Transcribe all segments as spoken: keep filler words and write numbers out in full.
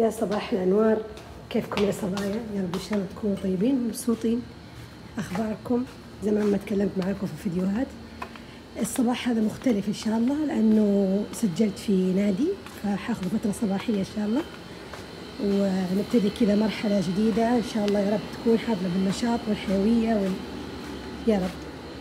يا صباح الأنوار، كيفكم يا صبايا؟ يا رب إن شاء الله تكونوا طيبين ومبسوطين. أخباركم؟ زمان ما تكلمت معاكم في الفيديوهات. الصباح هذا مختلف إن شاء الله لأنه سجلت في نادي، فحاخذ فترة صباحية إن شاء الله، ونبتدي كذا مرحلة جديدة إن شاء الله. يا رب تكون حافلة بالنشاط والحيوية وال... يا رب.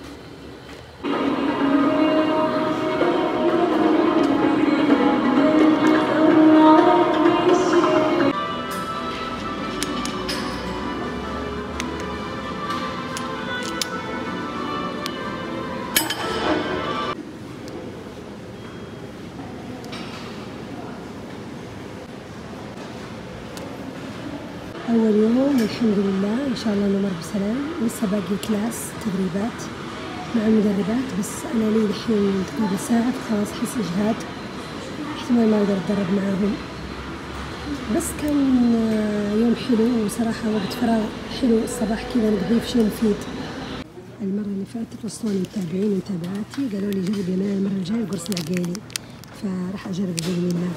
أول يوم الحمد لله إن شاء الله نمر بسلام. لسه باقي كلاس تدريبات مع المدربات، بس أنا لي الحين تقريبا ساعة خلاص أحس إجهاد، احتمال ما أقدر أتدرب معاهم. بس كان يوم حلو وصراحة وقت فراغ حلو الصباح كذا نقضيه في شيء مفيد. المرة اللي فاتت وصلوني متابعين ومتابعاتي قالوا لي جربي معي المرة الجاية القرص العقيلي، فراح أجرب بإذن الله.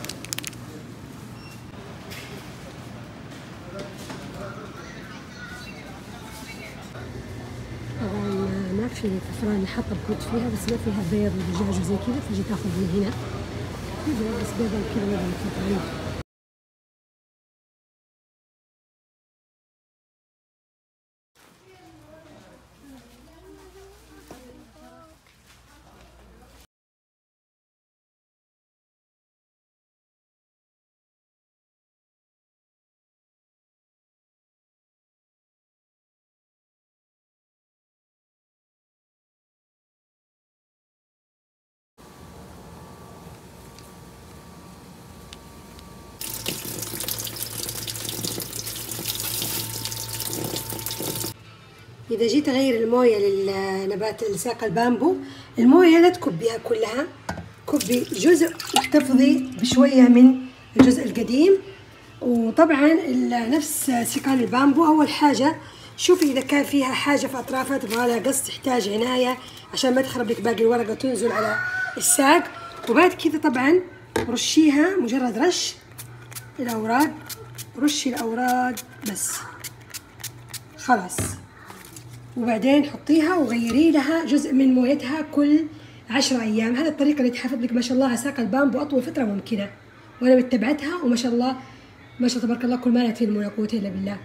ما في كفران اللي حاطه بكوت فيها، بس ما فيها بيض ودجاج وزي كذا، فجيت اخذ من هنا بس بيضة كذا ما بنفع. إذا جيت أغير الموية للنبات الساق البامبو، الموية لا تكبيها كلها، كبي جزء واحتفظي بشوية من الجزء القديم. وطبعا نفس سيقان البامبو، أول حاجة شوفي إذا كان فيها حاجة في أطرافها تبغى لها قص تحتاج عناية عشان ما تخرب لك باقي الورقة وتنزل على الساق. وبعد كذا طبعا رشيها، مجرد رش الأوراق، رشي الأوراق بس خلاص، وبعدين حطيها وغيري لها جزء من مويتها كل عشرة أيام. هذه الطريقة اللي تحافظ لك ما شاء الله ساق البامبو أطول فترة ممكنة، وأنا متبعتها وما شاء الله ما شاء الله تبارك الله كل ما لا تنمو ولا قوة إلا بالله.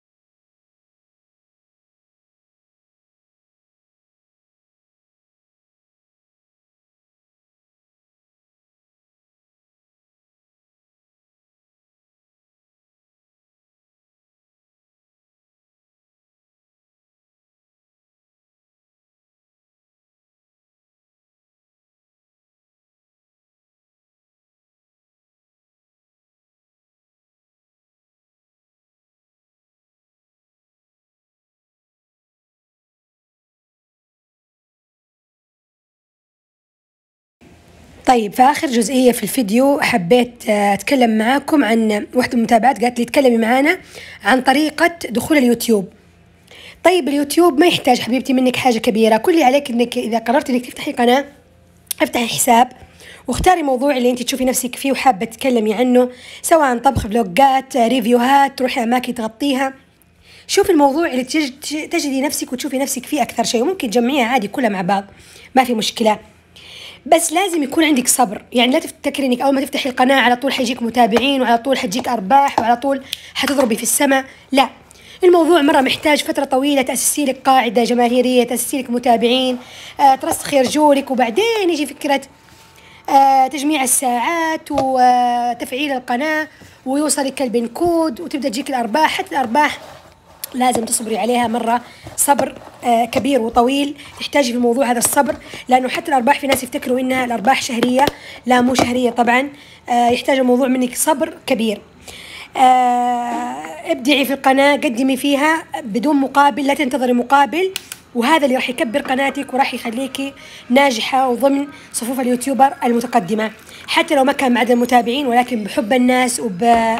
طيب في آخر جزئية في الفيديو حبيت أتكلم معاكم عن واحدة من المتابعات قالت لي تكلمي معانا عن طريقة دخول اليوتيوب. طيب اليوتيوب ما يحتاج حبيبتي منك حاجة كبيرة، كل اللي عليك إنك إذا قررت إنك تفتحي قناة افتحي حساب واختاري موضوع اللي أنت تشوفي نفسك فيه وحابة تتكلمي عنه، سواء طبخ، فلوجات، ريفيوهات، تروحي أماكن تغطيها. شوفي الموضوع اللي تجدي نفسك وتشوفي نفسك فيه أكثر شيء، وممكن تجمعيها عادي كلها مع بعض ما في مشكلة، بس لازم يكون عندك صبر. يعني لا تفتكري انك اول ما تفتحي القناه على طول حيجيك متابعين وعلى طول حتجيك ارباح وعلى طول حتضربي في السماء، لا، الموضوع مره محتاج فتره طويله تاسسي لك قاعده جماهيريه، تاسسي لك متابعين، آه ترسخي رجولك، وبعدين يجي فكره آه تجميع الساعات وتفعيل القناه ويوصلك البنكود وتبدا تجيك الارباح. حتى الارباح لازم تصبري عليها مرة صبر آه كبير وطويل، تحتاجي في الموضوع هذا الصبر، لأنه حتى الأرباح في ناس يفتكروا إنها الأرباح شهرية، لا مو شهرية طبعا، آه يحتاج الموضوع منك صبر كبير. آه ابدعي في القناة، قدمي فيها بدون مقابل، لا تنتظري مقابل، وهذا اللي راح يكبر قناتك وراح يخليكي ناجحة وضمن صفوف اليوتيوبر المتقدمة، حتى لو ما كان معدد المتابعين، ولكن بحب الناس وب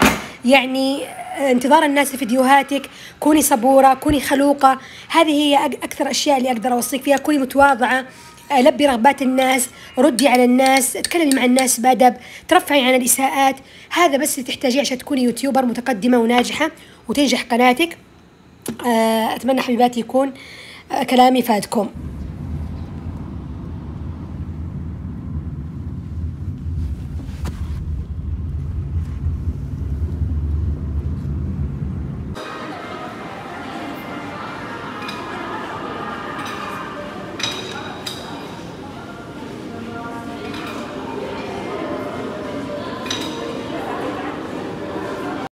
يعني انتظار الناس لفيديوهاتك. كوني صبورة، كوني خلوقة، هذه هي أكثر أشياء اللي أقدر أوصيك فيها. كوني متواضعة، آه، لبي رغبات الناس، ردي على الناس، تكلمي مع الناس بأدب، ترفعي عن الإساءات. هذا بس اللي تحتاجيه عشان تكوني يوتيوبر متقدمة وناجحة وتنجح قناتك. آه، أتمنى حبيباتي يكون آه، كلامي فادكم.